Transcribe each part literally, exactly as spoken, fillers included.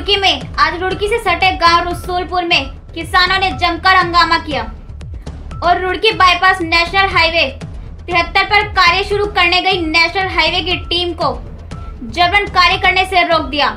रुड़की में आज रुड़की से सटे गांव रसूलपुर में किसानों ने जमकर हंगामा किया और रुड़की बाईपास नेशनल हाईवे तिहत्तर पर कार्य शुरू करने गई नेशनल हाईवे की टीम को जबरन कार्य करने से रोक दिया।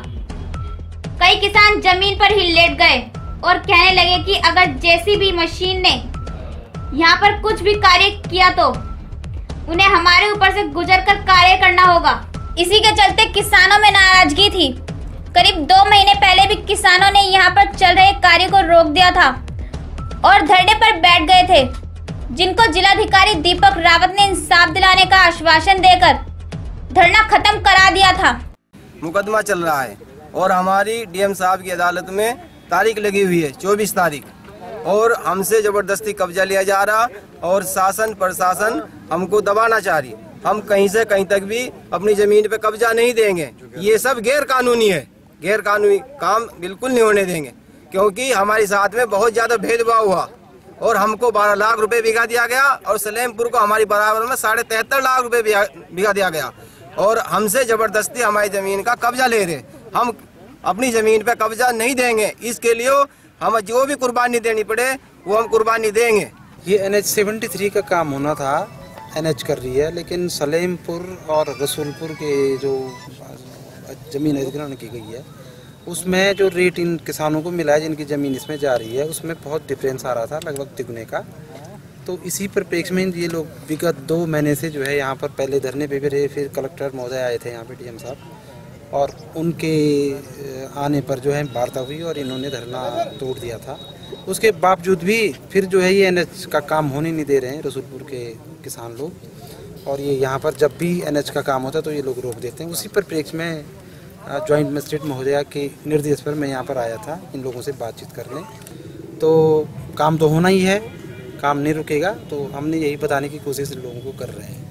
कई किसान जमीन पर ही लेट गए और कहने लगे कि अगर जेसीबी मशीन ने यहाँ पर कुछ भी कार्य किया तो उन्हें हमारे ऊपर से गुजरकर कार्य करना होगा। इसी के चलते किसानों में नाराजगी थी। करीब दो महीने पहले भी किसानों ने यहाँ पर चल रहे कार्य को रोक दिया था और धरने पर बैठ गए थे, जिनको जिलाधिकारी दीपक रावत ने इंसाफ दिलाने का आश्वासन देकर धरना खत्म करा दिया था। मुकदमा चल रहा है और हमारी डीएम साहब की अदालत में तारीख लगी हुई है चौबीस तारीख, और हमसे जबरदस्ती कब्जा लिया जा रहा और शासन प्रशासन हमको दबाना चाह रही। हम कहीं से कहीं तक भी अपनी जमीन पे कब्जा नहीं देंगे। ये सब गैर कानूनी है, गैर कानूनी काम बिल्कुल नहीं होने देंगे, क्योंकि हमारे साथ में बहुत ज्यादा भेदभाव हुआ और हमको बारह लाख रुपए बिगा दिया गया और सलेमपुर को हमारी बराबर में साढ़े तिहत्तर लाख रुपए बिगा दिया गया और हमसे जबरदस्ती हमारी जमीन का कब्जा ले रहे। हम अपनी जमीन पे कब्जा नहीं देंगे, इसके लिए हम जो भी कुर्बानी देनी पड़े वो हम कुर्बानी देंगे। ये एन एच सेवेंटी थ्री का काम होना था, एन एच कर रही है, लेकिन सलेमपुर और रसूलपुर के जो ज़मीन अधिग्रहण की गई है उसमें जो रेट इन किसानों को मिला है जिनकी ज़मीन इसमें जा रही है उसमें बहुत डिफरेंस आ रहा था, लगभग तिगुने का। तो इसी परिप्रेक्ष्य में ये लोग विगत दो महीने से जो है यहाँ पर पहले धरने पे भी रहे, फिर कलेक्टर महोदय आए थे यहाँ पे डीएम साहब, और उनके आने पर जो है वार्ता हुई और इन्होंने धरना तोड़ दिया था। उसके बावजूद भी फिर जो है ये एन एच का काम होने नहीं दे रहे हैं रसूलपुर के किसान लोग, और ये यहाँ पर जब भी एन एच का काम होता है तो ये लोग रोक देते हैं। उसी परिप्रेक्ष्य में जॉइंट मजिस्ट्रेट महोदया के निर्देश पर मैं यहाँ पर आया था इन लोगों से बातचीत करने। तो काम तो होना ही है, काम नहीं रुकेगा, तो हमने यही बताने की कोशिश लोगों को कर रहे हैं।